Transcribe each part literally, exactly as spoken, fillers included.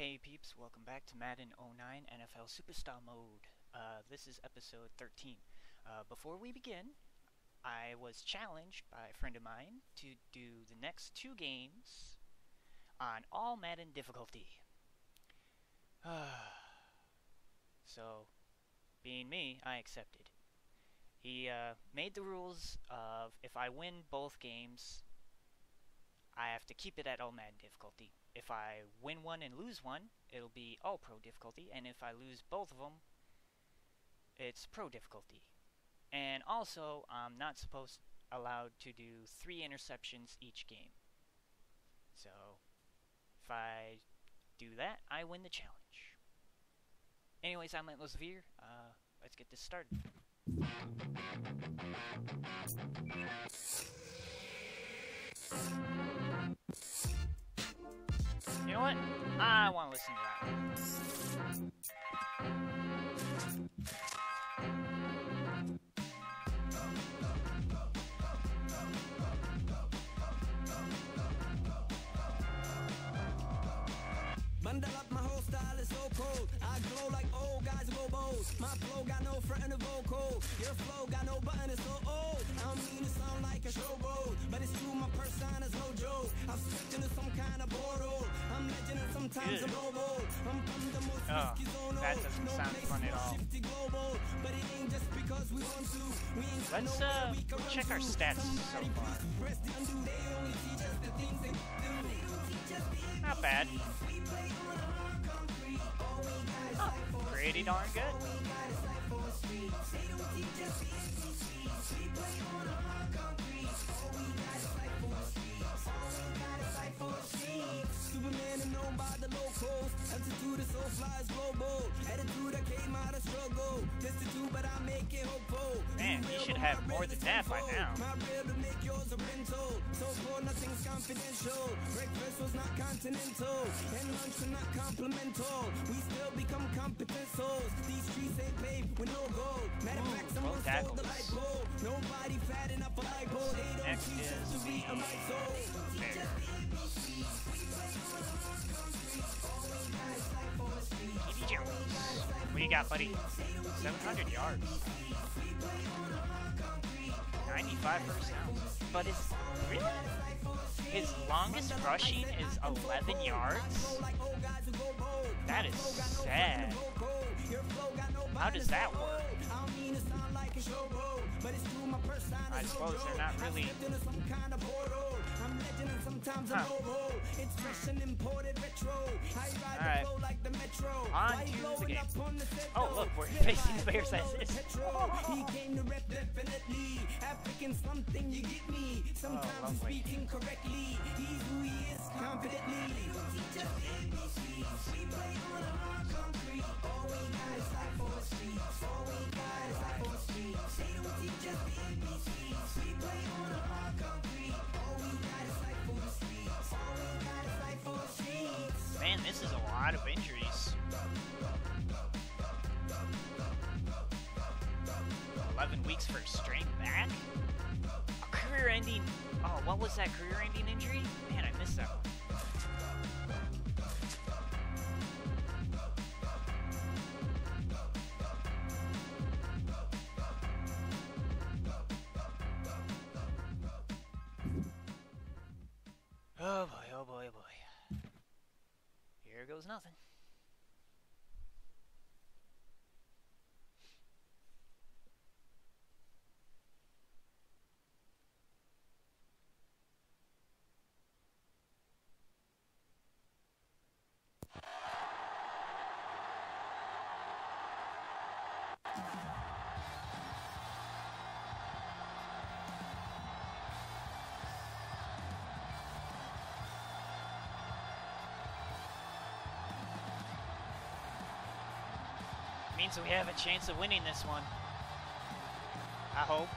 Hey peeps, welcome back to Madden oh nine N F L Superstar Mode. Uh, this is episode thirteen. Uh, before we begin, I was challenged by a friend of mine to do the next two games on all Madden difficulty. So, being me, I accepted. He uh, made the rules of if I win both games, I have to keep it at all Madden difficulty. If I win one and lose one, it'll be all pro difficulty, and if I lose both of them, it's pro difficulty. And also, I'm not supposed allowed to do three interceptions each game. So, if I do that, I win the challenge. Anyways, I'm Atlas Veer. Uh, let's get this started. You know what? I want to listen to that. Bundle up, my whole style is so cold. I glow like old guys go bold. My flow got no front in the vocal. Your flow got no button, it's so old. I don't mean to sound like a showboat, but it's true, my persona's no joke. I'm stepped into some kind of portal. I'm legend and sometimes I'm global. I'm from the most risky zone. That doesn't sound fun at all. Global, but it ain't just because we want to. We ain't Let's uh, check our stats so far. Not bad. Oh, pretty darn good. Superman and known by the locals. Altitude is so fly is global. Attitude I came out of struggle. Destitute, but I make it hopeful. Man, you should have more than that by now. My real to make yours a rental. So poor, nothing's confidential. Breakfast was not continental, and lunch was not complimental. We still become competent souls. These streets ain't paved with no gold. Matter of fact, someone stole the light bulb. Nobody fat enough for light bulb. They don't teach us to be a right soul. What do you got, buddy? seven hundred yards. ninety-five first downs. But his, really? His longest rushing is eleven yards? That is sad. How does that work? I suppose they're not really... Huh. Alright. On to the game. Oh, look, we're facing the Bears as is. Oh, lovely. He's who he is confidently. We play on a concrete. All we got is life for the streets. All we got is life for the streets. They don't teach us the A B Cs. We play on a concrete. All we got is life for the streets. All we got is life for the streets. Man, this is a lot of injuries. eleven weeks for a strained back? A career-ending... Oh, what was that career-ending injury? Man, I missed that one. Oh boy, oh boy, oh boy. Here goes nothing. Means we have a chance of winning this one. I hope.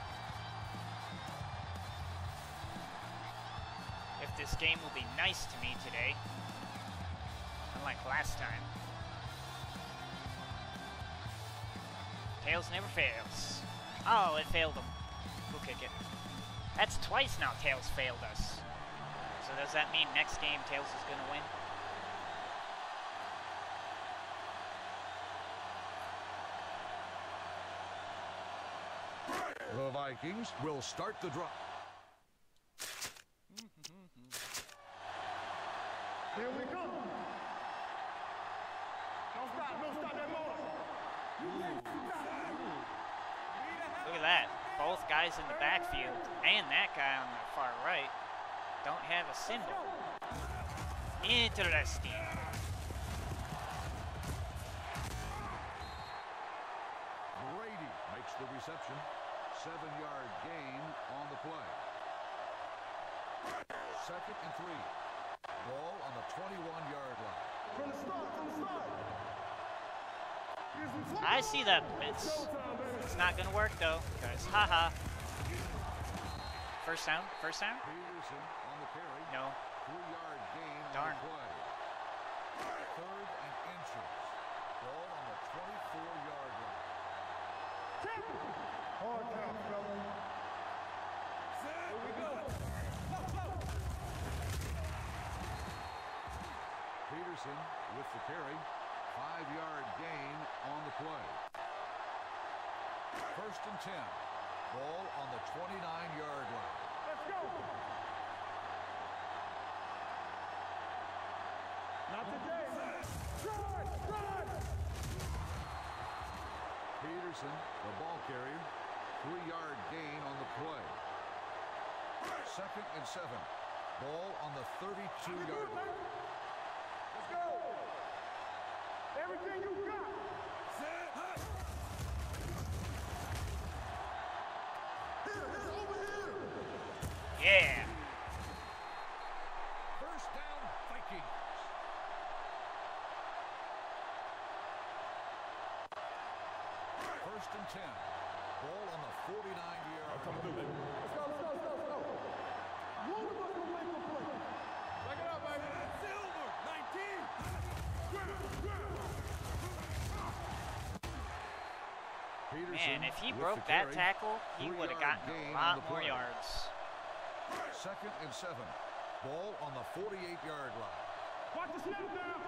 If this game will be nice to me today. Unlike last time. Tails never fails. Oh, it failed him. We'll kick it. That's twice now Tails failed us. So does that mean next game Tails is gonna win? Vikings will start the drive. Here we go. Don't stop, don't stop that motor. Look at that. Both guys in the backfield and that guy on the far right don't have a symbol. Interesting. Brady makes the reception. Seven-yard gain on the play. Second and three. Ball on the twenty-one-yard line. From the start, from the start. I see that. It's, it's not going to work, though, because, haha. First down, first down? Peterson on the carry. No. Three-yard gain Darn. on the play. Third and inches. Ball on the twenty-four-yard line. Hard count, fella. Here we go. Peterson with the carry. Five-yard gain on the play. First and ten. Ball on the twenty-nine-yard line. Let's go. Not today. Run, run. Peterson, the ball carrier. Three-yard gain on the play. Second and seven. Ball on the thirty-two-yard line. Let's go. Everything you got. Set. Here, here, over here. Yeah. First down, Vikings. First and ten. Ball on the forty-nine-yard line. Let's go, let's go, let's go, let's go. One of us will make a play. Back it up, baby. Silver, nineteen. Peterson Man, if he with broke the that carry. tackle, he would have Three-yard gotten gain a on lot the more play. yards. Second and seven. Ball on the forty-eight-yard line. Watch the snap now.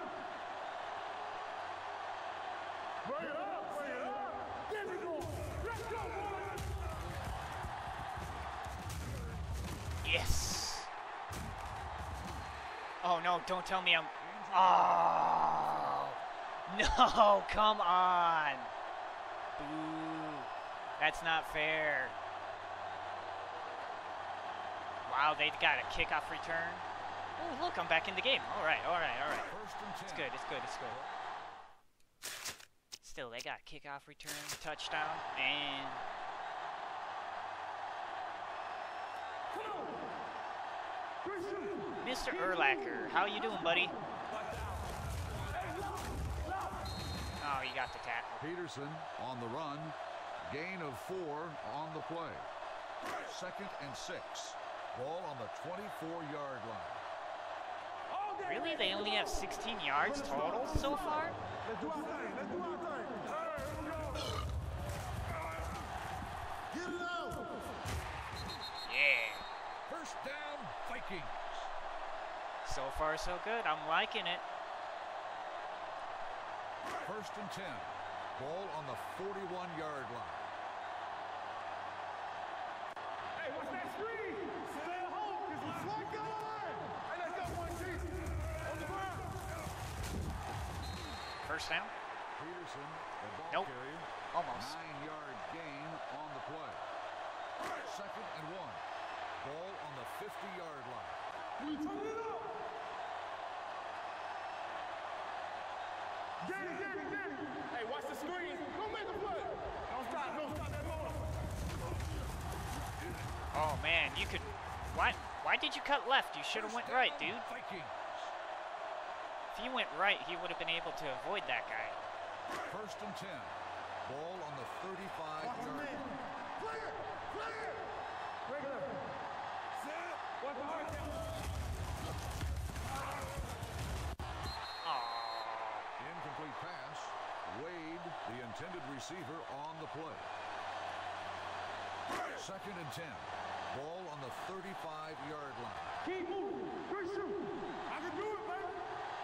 Bring it up, bring it up. There we go. Let's go, boys. Yes. Oh, no, don't tell me I'm... Oh. No, come on. Boo. That's not fair. Wow, they got a kickoff return. Oh, look, I'm back in the game. All right, all right, all right. First and ten. It's good, it's good, it's good. Still, they got a kickoff return, touchdown, and... Mister Urlacher, how you doing, buddy? Oh, you got the tackle. Peterson on the run. Gain of four on the play. Second and six. Ball on the twenty-four-yard line. Really? They only have sixteen yards total so far? Let's do our thing. Let's do our thing. All right, here we go. Get it out. Yeah. First down, Vikings. So far, so good. I'm liking it. First and ten. Ball on the forty-one-yard line. Hey, what's that screen? Stay at home, because it's like going. Hey, let's go, one G. On the ground. First down? Peterson, the ball Nope. carrier. Almost. Nine-yard gain on the play. Second and one. Ball on the fifty-yard line. We turn it up. Get it, get it, get it. Hey, watch the screen. Don't make a play. Don't stop, don't stop that motor. Oh, man, you could... Why, why did you cut left? You should have went right, dude. Vikings. If he went right, he would have been able to avoid that guy. First and ten. Ball on the Watch the thirty-five-yard man. line. Play it, play it. Regular. Set. Watch the hard count. Aww. Incomplete pass. Wade, the intended receiver, on the play. Second and ten. Ball on the thirty-five-yard line. Keep moving. Good shoot. I can do it, baby.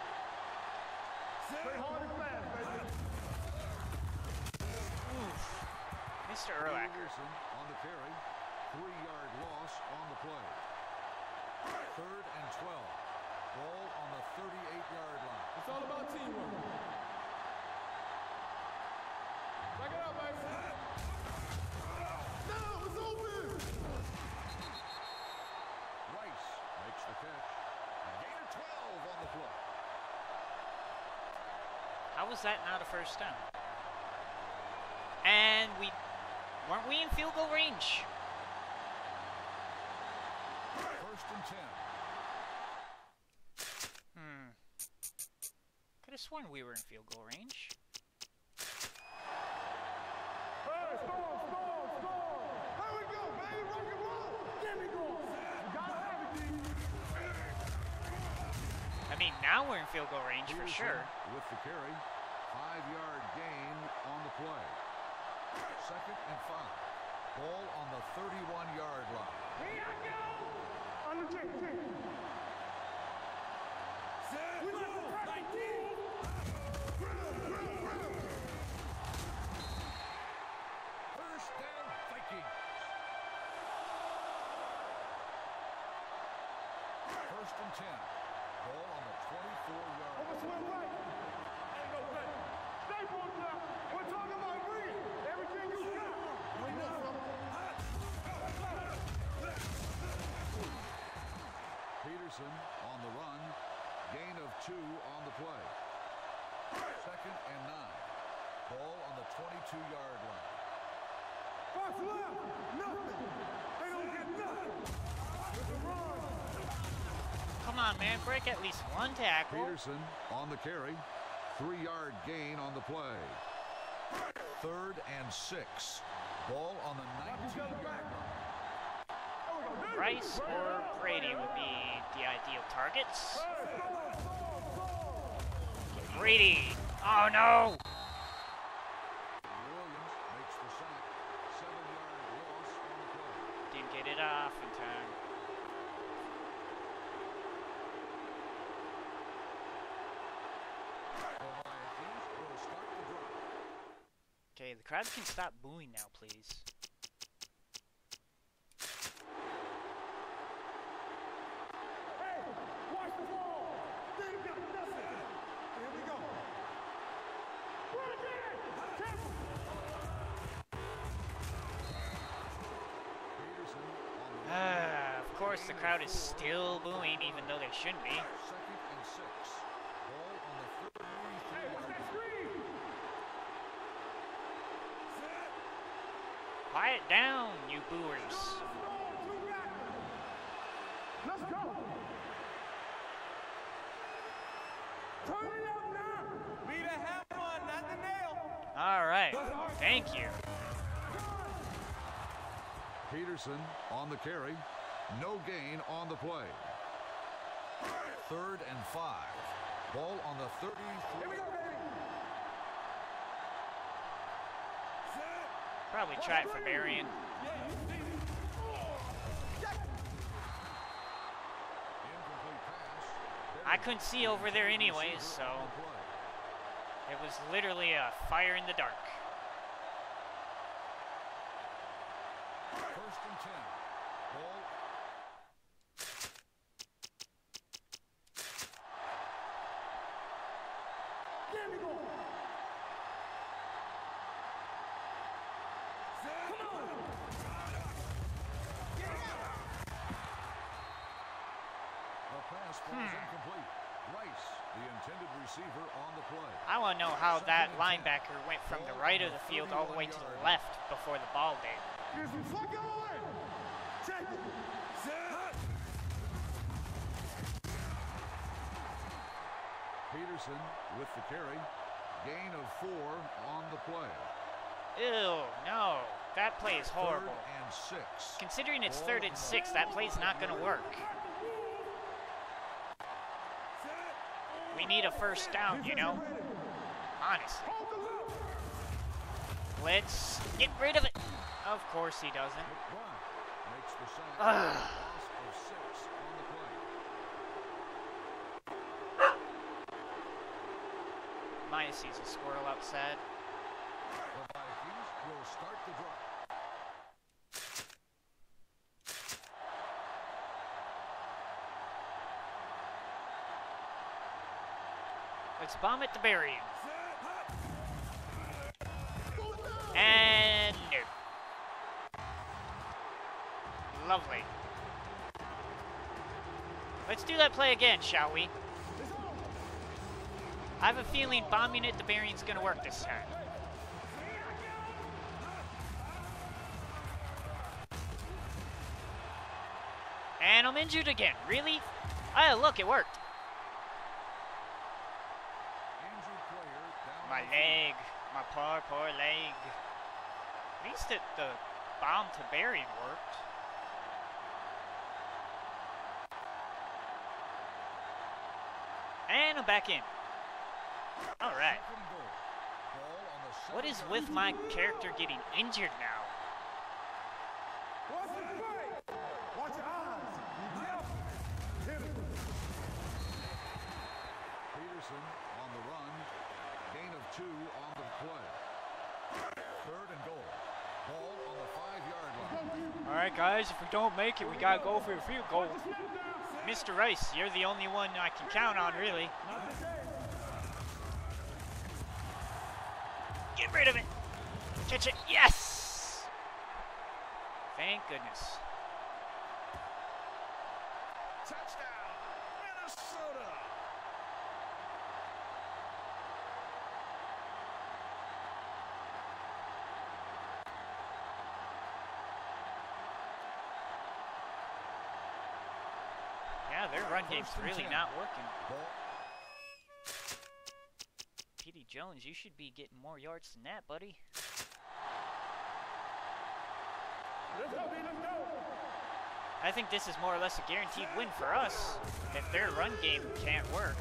Play hard and fast, baby. Oof. Mister Urlacher. Peterson on the carry. Three-yard loss on the play. Third and twelve. Ball on the thirty-eight-yard line. It's all about teamwork. Back it up, baby. Now it's open. Rice makes the catch. Gain of twelve on the play. How was that not a first down? And we weren't we in field goal range? First and ten. Hmm. Could have sworn we were in field goal range. Hey, score, score, score. Here we go, baby. Rock and roll. Give me goal. You gotta have it, D. I mean, now we're in field goal range for Peterson sure. with the carry. Five-yard gain on the play. Second and five. Ball on the thirty-one-yard line. Here I go. On the check, check. Set. We like to press the team. First down, Vikings. First and ten. Ball on the twenty-four-yard Over line. swing right. Ain't no play. Stay on now. We're talking about green. Everything you got. We know something. Peterson on the run. Gain of two on the play. Second and nine. Ball on the twenty-two-yard line. Watch left. Nothing. They don't get nothing. It's a run. Come on, man, break at least one tackle. Peterson on the carry. Three-yard gain on the play. Third and six. Ball on the nineteen-yard line. Rice or Brady would be the ideal targets. Brady. Oh no! Williams makes the sack. Seven-yard loss on the play. Didn't get it off in time. The Vikings will start the drive. Okay, the crowd can stop booing now, please. Hey, watch the ball. They ain't got nothing. Here we go. Bring it. Careful. Peterson on the run. Ah, of course, the crowd is still booing, even though they shouldn't be. Second and six. Ball on the Hey, what's thirty-three-yard that line. screen? Quiet down, you booers. Let's go. Turn it up now. Be the hammer, not the nail. All right, thank you. Peterson on the carry. No gain on the play. Third and five. Ball on the thirty-three. Here we go, baby. Probably try it for Marion. Incomplete pass. I couldn't see over there anyways, so On the play. it was literally a fire in the dark. First and ten. Ball. There we go. The pass falls incomplete. Rice, the intended receiver, on the play. I want to know how that linebacker went from the right of the field all the way to the left before the ball did. Here's some fuck on. Check it. Set. Peterson with the carry. Gain of four on the play. Ew, no. That play is horrible. Third and six. Considering it's third and six, that play's not going to work. We need a first down, you know? Honestly. Let's get rid of it. Of course he doesn't. McBride makes the sack. Ugh. Loss of six on the play. Maya sees a squirrel outside. The Vikings will start the drive. Let's bomb at the Barian. And no. Lovely. Let's do that play again, shall we? I have a feeling bombing at the Barian's gonna work this time. And I'm injured again. Really? Oh, look, it worked. My leg. My poor, poor leg. At least it, the bomb to Barian worked. And I'm back in. Alright. What is with my character getting injured now? Watch your eyes. Peterson on the run. Gain of two on the play. Third and goal. Ball on the five-yard line. Alright, guys, if we don't make it, we gotta go for a field goal. Mister Rice, you're the only one I can count on, really. Get rid of it. Catch it. Yes! Thank goodness. Touchdown, Minnesota! Yeah, their run game's really not working. P D Jones, you should be getting more yards than that, buddy. Let's go, let's go. I think this is more or less a guaranteed win for us if their run game can't work.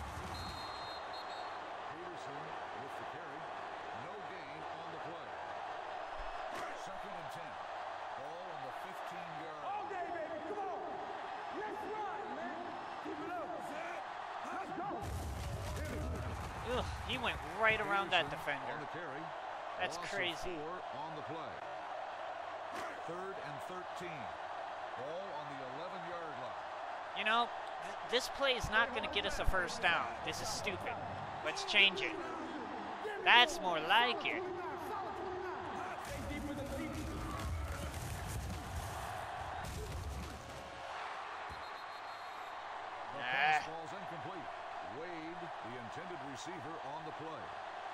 Peterson with the carry. No gain on the play. Second and ten. Ball on the fifteen-yard line. All day, baby. Come on. Let's run, man. Keep it up. Let's go. Ugh, he went right around that defender. On the carry. That's Loss of crazy. Four on the play. Third and thirteen. Ball on the eleven-yard line. You know, th this play is not going to get us a first down. This is stupid. Let's change it. That's more like it. The pass falls incomplete. Wade, the intended receiver, on the play.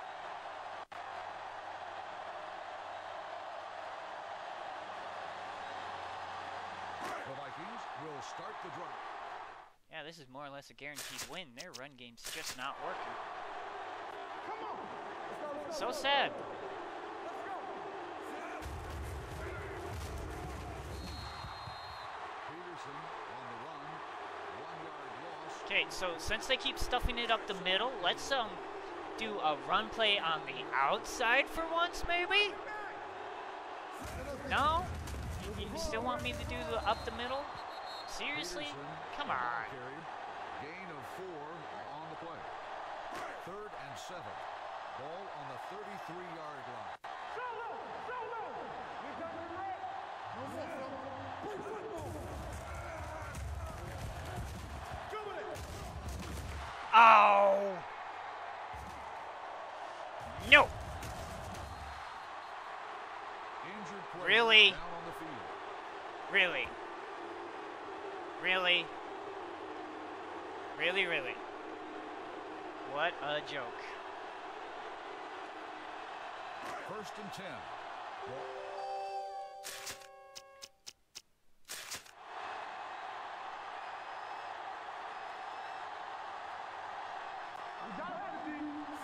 The Vikings will start the drive. Yeah, this is more or less a guaranteed win. Their run game's just not working. So sad. Peterson on the run. One-yard loss. Okay, so since they keep stuffing it up the middle, let's um do a run play on the outside for once, maybe? No? You, you still want me to do the up the middle? Seriously? Peterson, Come the ball on. carried. Gain of four on the play. Third and seven. Ball on the thirty-three-yard line. Solo, solo. You got it right. No more, solo. Play football. Dribble it. Oh! No! Injured player Really? down on the field. Really? Really? Really, really? What a joke. First and ten. Ball. You got it, D.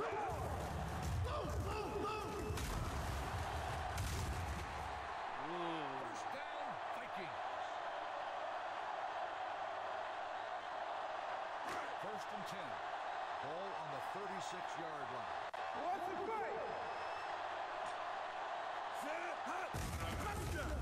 Ooh. First down, Vikings. First and ten. Ball on the thirty-six-yard line. What's the play? Set, hot, touchdown.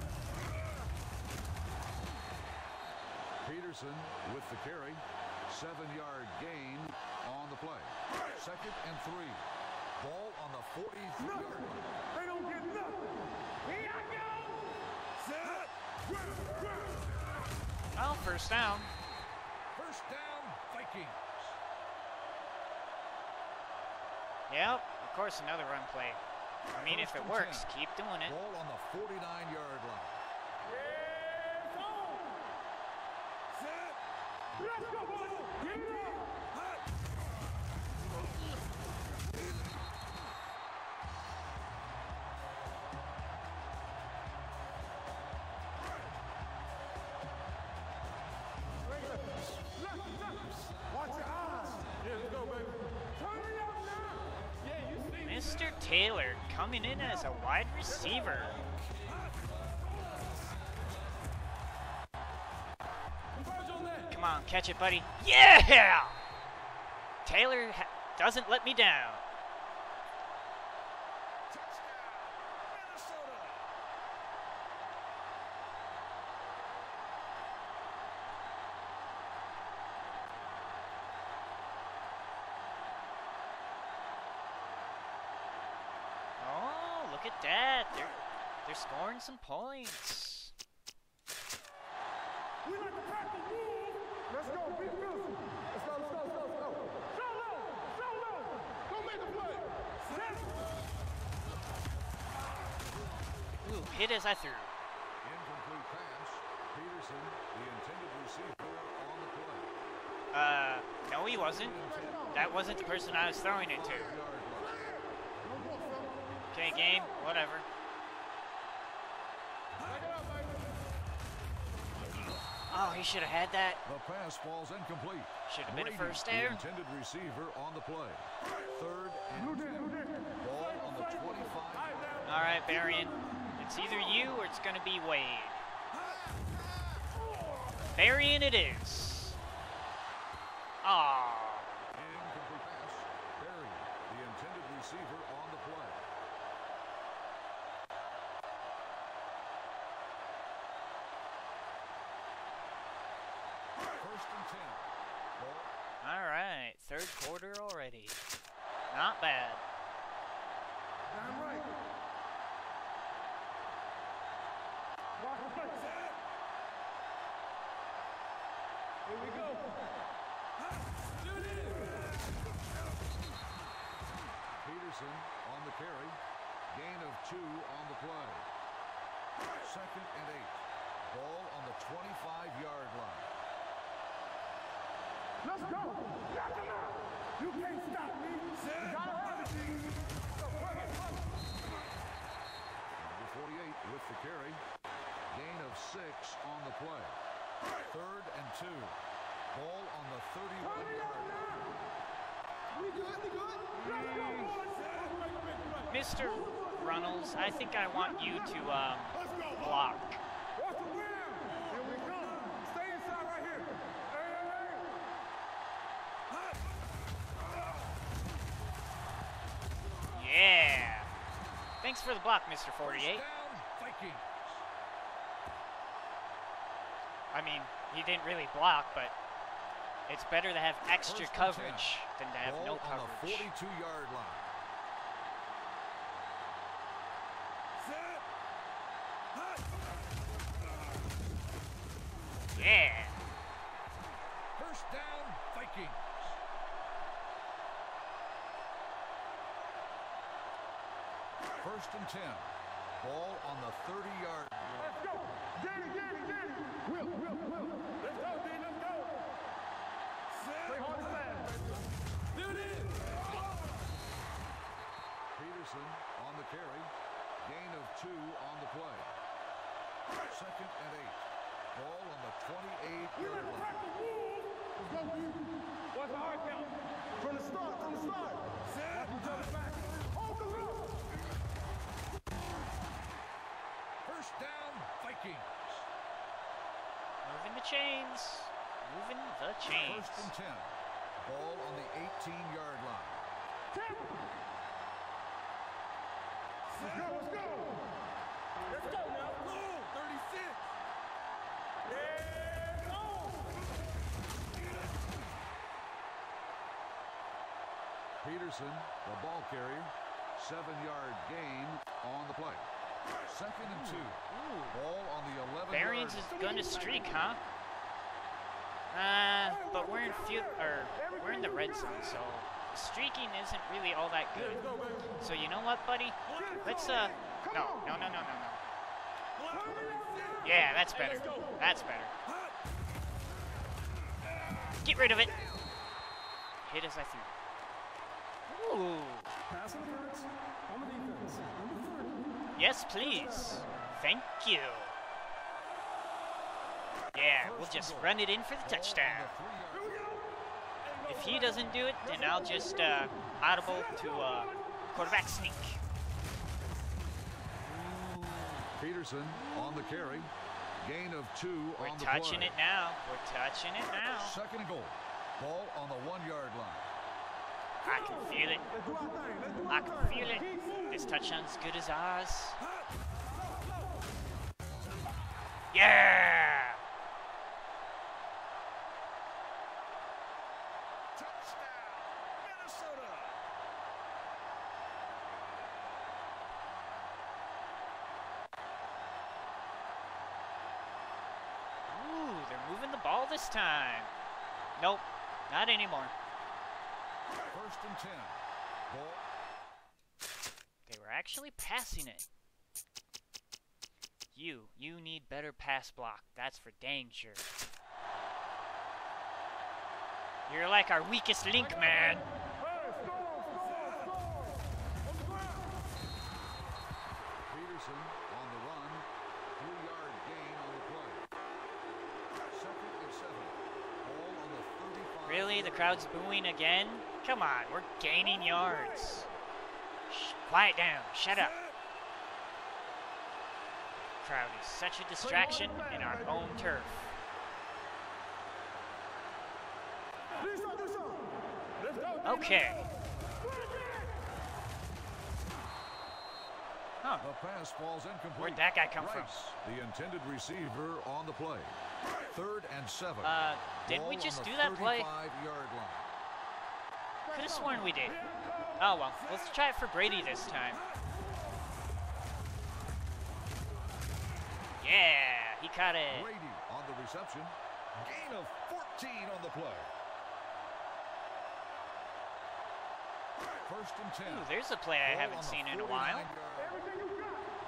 Peterson with the carry. Seven-yard gain on the play. Second and three. Ball on the forty-three-yard Nothing. line. They don't get nothing. Here I go. Set. Well, first down. First down, Vikings. Yep, of course, another run play. I mean, if it works, keep doing it. Ball on the forty-nine yard line. Yeah, go. Set. Let's go, boys. Get it up. Hot. Watch your eyes. Yeah, let's go, baby. Turn it up now. Yeah, you see. Mister Taylor coming in as a wide receiver. Come on, catch it, buddy. Yeah! Taylor ha doesn't let me down. Oh, look at that. They're, they're scoring some points. We like to pack the wolves. Let's go, beat Wilson. Let's go, let's go, let's go, let's go. Show low, show low. Go make a play. Set. Ooh, hit as I threw. Incomplete pass. Peterson, the intended receiver, on the play. Uh, no he wasn't. That wasn't the person I was throwing it to. Okay, game, whatever. Oh, he should have had that. The pass falls incomplete. Should have been a Brady, first the down. intended receiver, on the play. Third and ten. Ball on the twenty-five. All right, Barian. It's either you or it's going to be Wade. Barian it is. Aww. Incomplete pass. Barry, the intended receiver, on the play. First and ten. Ball. All right, third quarter already. Not bad. Damn right. Watch the play. Set. Here we go. Shoot it. Peterson on the carry. Gain of two on the play. Second and eight. Ball on the twenty-five yard line. Let's go. Knock him out. You can't stop me. Set. Gotta have it. Number forty-eight with the carry. Gain of six on the play. Third and two. Ball on the thirty-one yard line. We good, we good. Let's go, boys. Mister Runnels, I think I want you to um, Let's go. block. Watch the ground. Here we go. Stay inside right here. Hey, hey, hey. Yeah. Thanks for the block, Mister forty-eight. Down, Vikings. I mean, he didn't really block, but it's better to have extra First and coverage than to have Ball no on the coverage. forty-two yard line. Set. Hot. Yeah. First down, Vikings. First and ten. Ball on the thirty yard line. Let's go. Danny, Danny, Danny. Will, Will, Will. Let's go, Danny. Let's go. Set. Play hard and fast. Do this. Peterson on the carry. Gain of two on the play. Second and eight. Ball on the twenty-eight We yard like to line. pack the wolves. Let's go, D. Watch the hard count. From the start, from the start. Set. Watch each other back. Hold the rope. First down, Vikings. Moving the chains. Moving the chains. First and ten. Ball on the eighteen yard line. Ten. Let's go, let's go. Let's go now. Blue, thirty-six. Yeah, go. Peterson, the ball carrier. Seven yard gain on the play. Second and two. Ball on the eleven yard Barian's is gonna streak, huh? Uh, but we're in field, or we're in the red zone, so streaking isn't really all that good. So you know what, buddy? Let's, uh, no, no, no, no, no, no. Yeah, that's better. That's better. Get rid of it. Hit as I threw. Ooh. Yes, please. Thank you. Yeah, we'll just run it in for the touchdown. If he doesn't do it, then I'll just uh, audible to uh, quarterback sneak. Peterson on the carry. Gain of two We're on the touching play. it now. We're touching it now. Second and goal. Ball on the one-yard line. I can feel it. I can feel it. This touchdown's good as ours. Yeah! Ooh, they're moving the ball this time. Nope, not anymore. First and ten. Ball. They were actually passing it. You, you need better pass block. That's for dang sure. You're like our weakest link, man. Peterson on the run. Three-yard gain on the play. Second and seven. Ball on the thirty-five. Really? The crowd's booing again? Come on, we're gaining yards. Shh, quiet down. Shut up. Crowd is such a distraction in our own turf. Okay. Huh. The pass falls incomplete. Where'd that guy come from? Rice, the intended receiver on the play. Third and seven. Uh, didn't we Ball just on the do that play? thirty-five-yard line. Could have sworn we did. Oh well, let's try it for Brady this time. Yeah, he caught it. Brady on the reception. Gain of fourteen on the play. First and ten. Ooh, there's a play I Ball haven't on the seen in a while. forty-nine-yard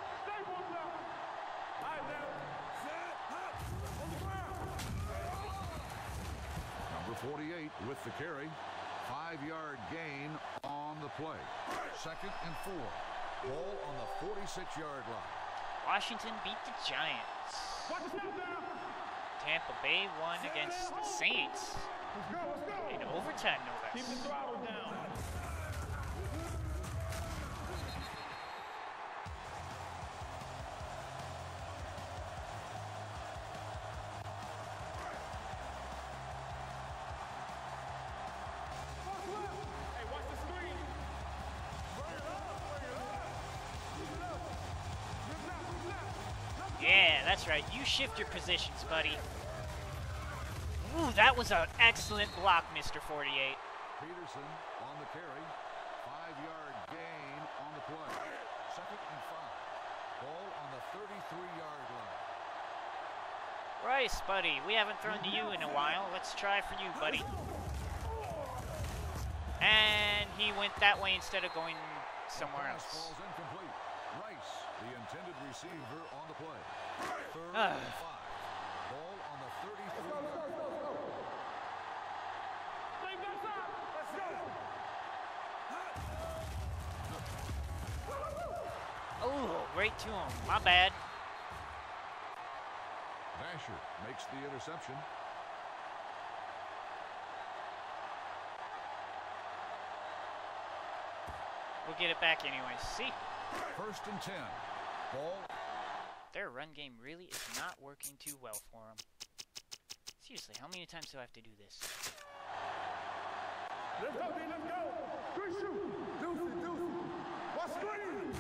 Number forty-eight with the carry. Five-yard gain on the play. Second and four. Ball on the forty-six-yard line. Washington beat the Giants. Tampa Bay won against the Saints in overtime, no less. Yeah, that's right. You shift your positions, buddy. Ooh, that was an excellent block, Mister forty-eight. Peterson on the carry. Five-yard gain on the play. Second and five. Ball on the thirty-three-yard line. Rice, buddy, we haven't thrown to you in a while. Let's try for you, buddy. And he went that way instead of going somewhere Pass else. falls incomplete. Rice, the intended receiver on the play. Third Ah. and five. Ball on the thirty-three-yard line. Oh, right to him. My bad. Vasher makes the interception. We'll get it back anyways. See? First and ten. Ball. Their run game really is not working too well for them. Seriously, how many times do I have to do this? Let's go, D, let's go. Good shoot. Deuce, deuce. What's screen?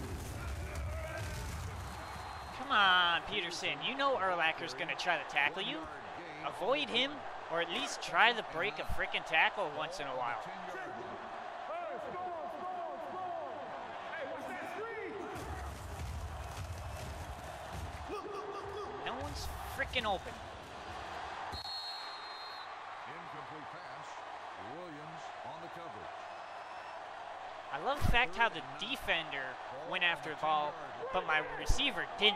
Come on, Peterson. You know Urlacher's going to try to tackle you. Avoid him, or at least try to break a frickin' tackle once in a while. ten-yard line. Hey, score, score, score. Hey, what's that screen? Look, look, look, look. No one's frickin' open. Incomplete pass. Williams on the coverage. I love the fact how the defender went after the ball, but my receiver didn't.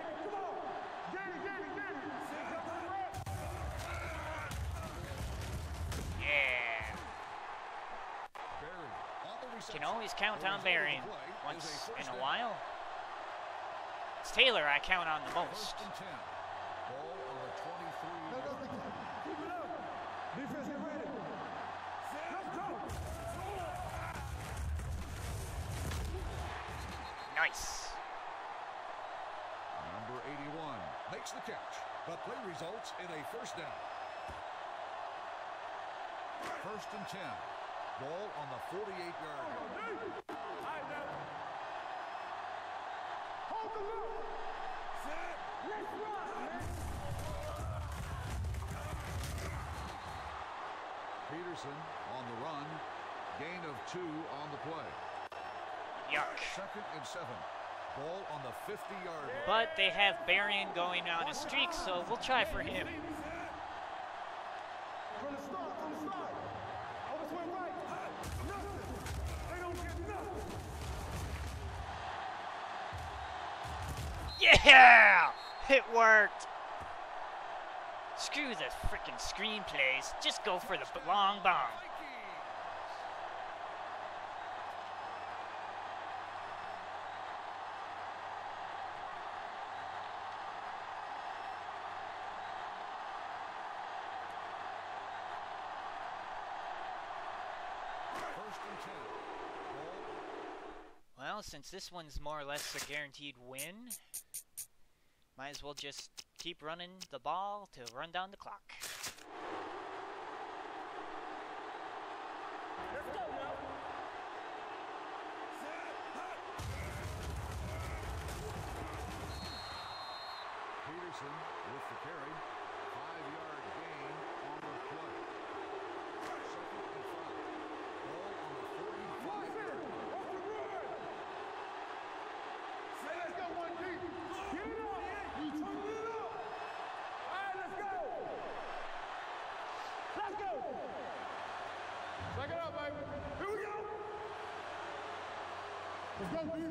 Yeah. Can always count on Barry once in a while. It's Taylor I count on the most. Nice. Number eighty-one makes the catch. The play results in a first down. First and ten. Ball on the forty-eight yard line. Hold the look. Set. Let's run. Peterson on the run. Gain of two on the play. Yuck. Second and seven. Ball on the fifty yard line. But they have Berrien going on a streak, so we'll try for him. From the start, from the start. Always went right. Nothing. They don't get nothing. Yeah! It worked. Screw the freaking screenplays. Just go for the long bomb. Well, since this one's more or less a guaranteed win, might as well just keep running the ball to run down the clock. Let's go now. Peterson with the carry. Five yard gain on the play. Second and five. Ball on the forty-five yard line. Let's go one deep. Get it up. You turn it up. All right, let's go. Let's go. Check it out, baby. Here we go. Let's go, B.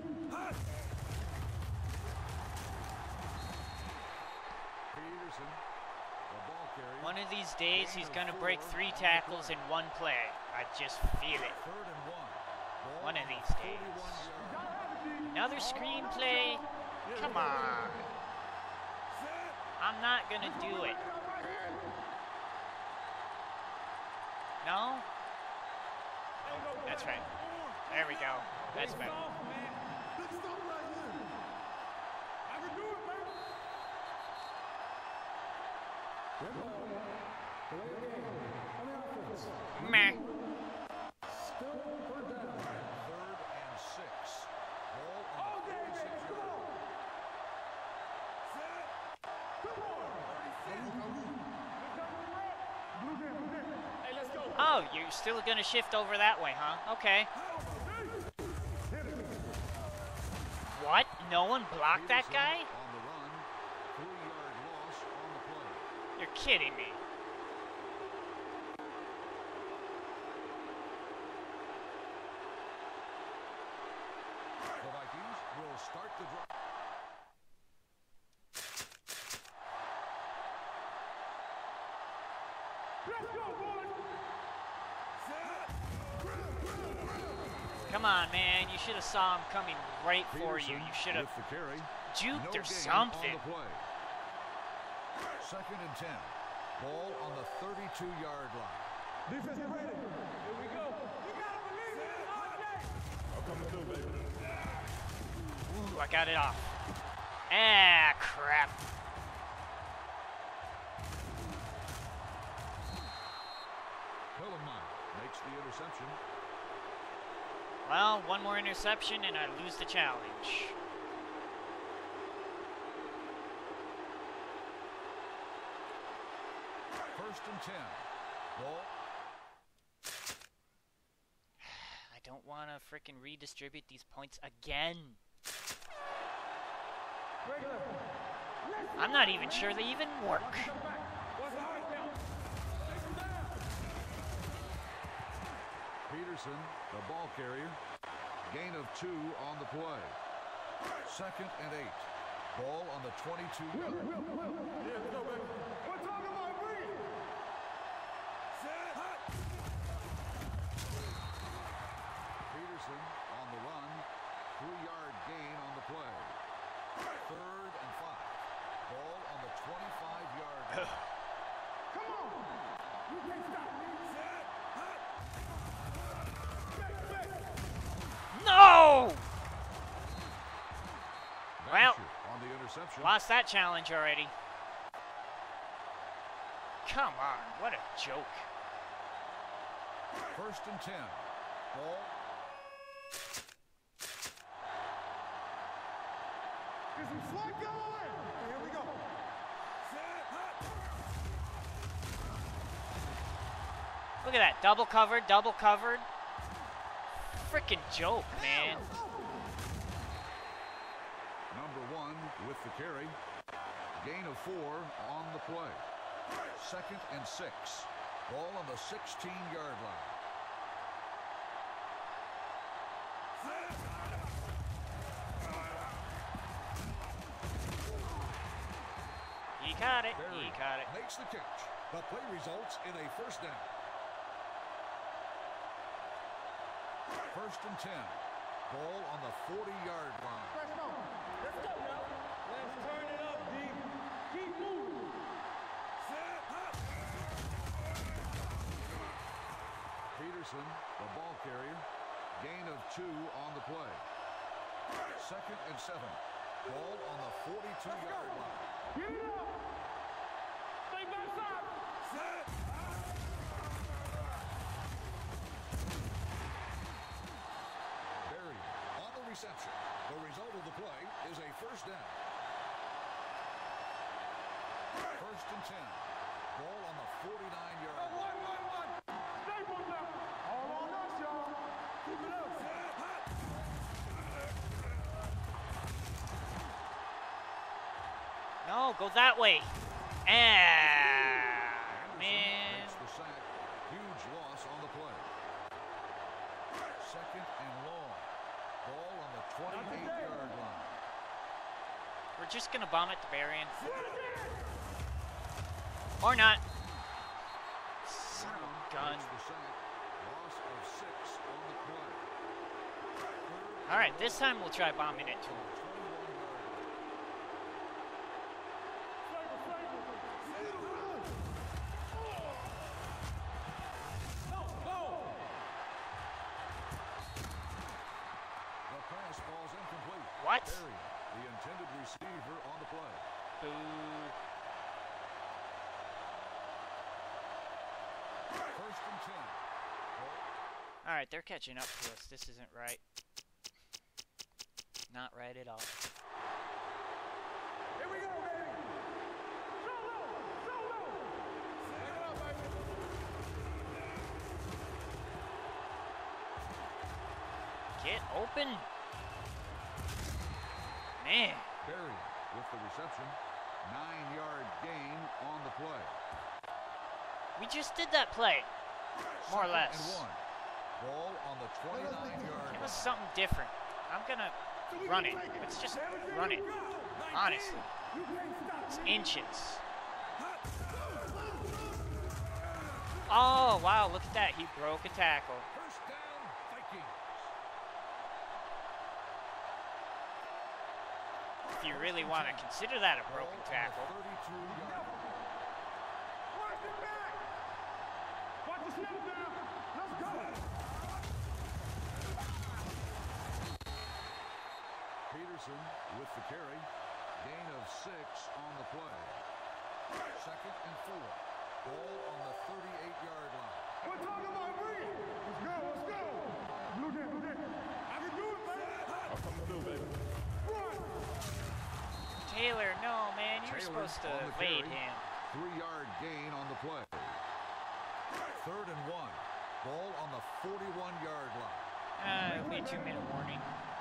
Peterson, the ball carrier. One of these days, he's going to break three tackles in one play. I just feel it. Third and one. Ball One of on the these days. forty-one yard line. Another screenplay? Come on. I'm not going to do it. No? That's right. There we go. That's better. Let's stop right here. I can do it, baby. Meh. Still third down. Third and six. Ball on the thirty-six yard line. Hey, let's go. Oh, you're still going to shift over that way, huh? Okay. What? No one blocked that guy? On the run. Three yard loss on the play. You're kidding me. The Vikings will start the drive. Let's go, boys. Come on, man. You should have saw him coming right for you. You should have With the carry. juked No or gain something. on the play. Second and ten. Ball on the thirty-two yard line. Defense get ready. Here we go. You gotta believe it all day. I'm coming through, baby. Ooh, I got it off. Ah, crap. Pillenmeyer makes the interception. Well, one more interception and I lose the challenge. First and ten. Ball. I don't want to frickin' redistribute these points again. Regular. I'm not even sure they even work. What's all right now? Take him down. Peterson, the ball carrier. Gain of two on the play. Second and eight. Ball on the twenty-two Will, yard Will, Will. Yeah, let's go, baby. We're talking about breathe. Set. Hot. Peterson on the run. Three-yard gain on the play. Third and five. Ball on the twenty-five yard line. Come on. You can't stop me. Set. Hot. Back, back. No! Well, on the interception. lost that challenge already. Come on, what a joke. First and ten. Ball. Get some slack going. Here we go. Set. Hot. Look at that, double covered, double covered. Freaking joke, man. Number one with the carry. Gain of four on the play. Second and six. Ball on the sixteen yard line. He caught it, Berry he caught it. makes the catch. The play results in a first down. First and ten. Ball on the forty yard line. Let's go. Let's go now. Let's turn it up, D. Keep moving. Set. Hot. Peterson, the ball carrier. Gain of two on the play. Second and seven. Ball on the forty-two yard line. Get it up. Stay backside. Set. Berry on the reception. The result of the play is a first down. First and ten. Ball on the forty-nine yard line. One, one, one. Staples now. All on us, y'all. Keep it up. Set. Hot. No, go that way. Ah, man. Makes the sack. Huge loss on the play. Second and long. Ball on the twenty-eight yard line. We're just gonna bomb it to Berrien. Or not. Son of a gun. Makes the sack. Loss of six on the play. Alright, this time we'll try bombing it to him. The pass falls incomplete. What? Berry, the intended receiver on the play. Boo. First and ten. Alright, they're catching up to us. This isn't right. Not right at all. Here we go, baby. Solo. Solo. Set it up, baby. Get open. Man. Berry with the reception. Nine yard gain on the play. We just did that play. More or Second less. and one. Ball on the twenty-nine yard Give us line. something different. I'm gonna run it. Let's just run it. Honestly. You can't stop It's me. inches. Oh, wow, look at that. He broke a tackle. First down, Vikings. If you really want to consider that a broken Ball on the tackle. thirty-two yard line. Watch it back. Watch the snap down. Let's go. Peterson with the carry. Gain of six on the play. Second and four. Ball on the thirty-eight yard line. We're talking about breathe. Let's go. Let's go. Blue Day, Blue Day. I can do it, baby. I'll come to do, baby. Run. Taylor, no, man. You're Taylor supposed to on the evade carry. him. Three yard gain on the play. Third and one. Ball on the forty-one yard line. Uh, it'll be a two minute warning.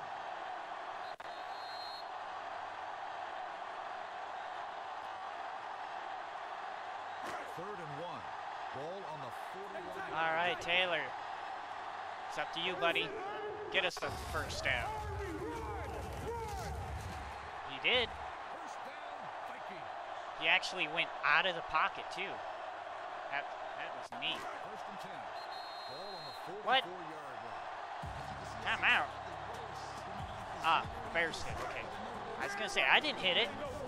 Third and one. Ball on the forty-one. All right, Taylor. It's up to you, buddy. Get us the first down. He did. First down, Vikings. He actually went out of the pocket, too. That, that was neat. First and ten. Ball on the What? forty-four yard line. Time out. Ah, Bears hit. Okay. I was going to say, I didn't hit it.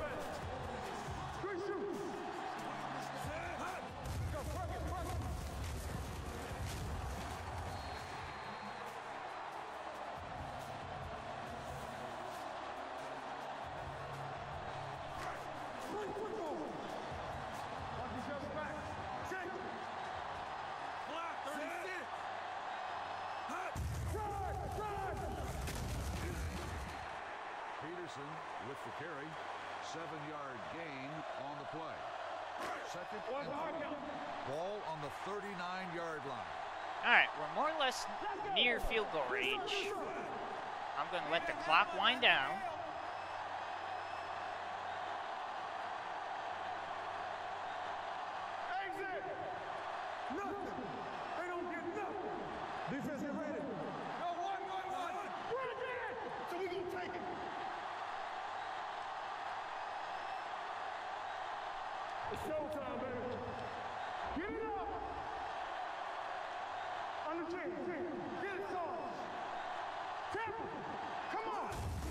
Peterson with the carry. Seven yard gain on the play. Second and three. Ball on the thirty-nine yard line. All right, we're more or less near field goal range. I'm going to let the clock wind down. Exit! Nothing! They don't get nothing! Defense get ready! No, one, one, one! Run again! So we gonna take it! It's showtime, baby! Get it up! On the chin, chin! Get it, Sarge! Temple! Come on!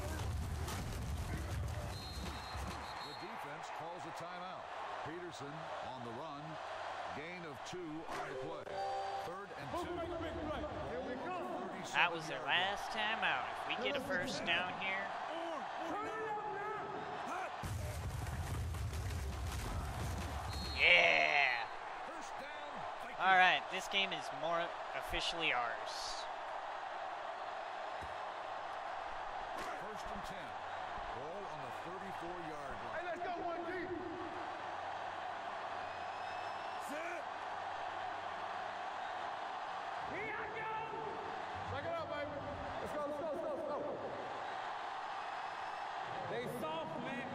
The defense calls a timeout. Peterson on the run. Gain of two on the play. Third and Who's two. make a big play? Here we come! That was their last time out. If we get a first down here, Turn it up now! yeah! First down, Vikings. All right, this game is more officially ours. First and ten. Ball on the thirty-four yard Hey, line. let's go one deep! Set! Here I go! Check it out, baby! Let's go, let's go, let's go, let's go! They soft, man!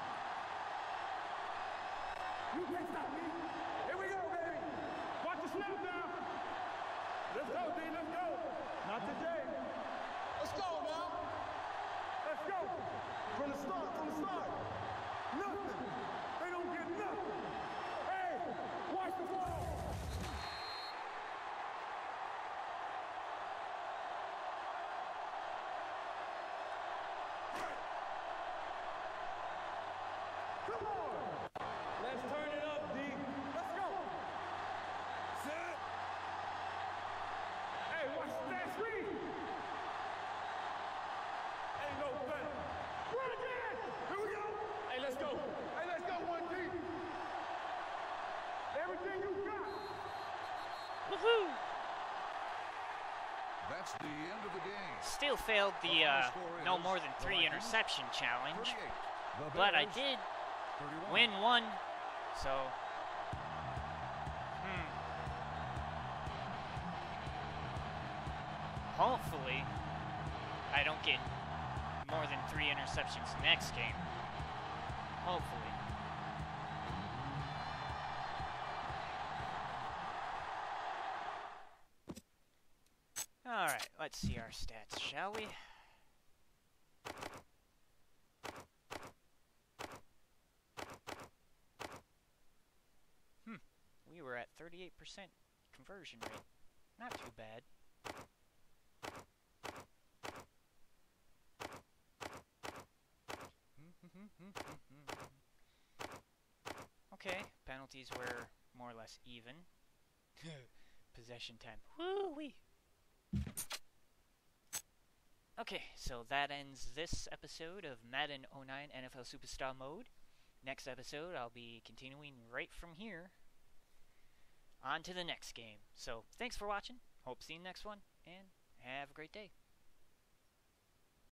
You can't stop me! Here we go, baby! Watch the snap now! Let's go, D, let's go! Not today! Let's go now! Let's go! From the start, from the start! Nothing! They don't get nothing! Hey! Watch the ball! Come on! Let's turn it up, D. Let's go! Set! Hey, watch that screen! Ain't no better. Run again! Here we go! Hey, let's go! Hey, let's go one deep! Everything you got! Woohoo! That's the end of the game. Still failed the uh, no more than three interception challenge, thirty-eight. The but I Bears, did thirty-one. win one, so hmm. Hopefully, I don't get more than three interceptions next game. Hopefully. All right, let's see our stats, shall we? Hmm, we were at thirty-eight percent conversion rate. Not too bad. Okay, penalties were more or less even. Possession time. Woo-wee! Okay, so that ends this episode of Madden oh nine N F L Superstar Mode. Next episode, I'll be continuing right from here on to the next game. So, thanks for watching. Hope to see you next one, and have a great day.